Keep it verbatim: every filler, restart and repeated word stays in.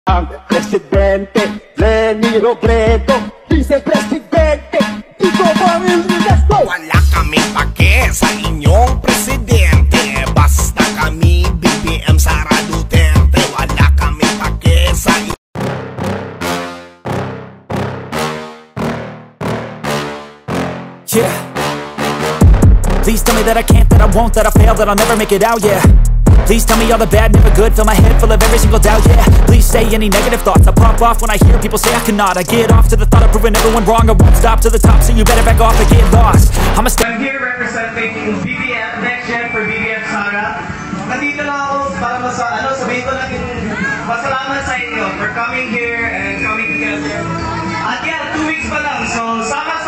Ang presidente, Lenny Robredo, vice-presidente, Tito Pamilinas. Wala kami pake sa inyong presidente, basta kami B B M Sara Duterte. Wala kami pake sa inyong. Yeah. Please tell me that I can't, that I won't, that I fail, that I'll never make it out, yeah. Please tell me all the bad, never good, fill my head full of every single doubt, yeah. Please say any negative thoughts, I pop off when I hear people say I cannot. I get off to the thought of proving everyone wrong, I won't stop to the top, so you better back off and get lost. I'm a I'm here representing B B M, next gen for B B M Sara. Nandito na ako para masa, ano, sabihin ko lang yung pasalamat sa inyo for coming here and coming together. At yan, two weeks pa lang, so sama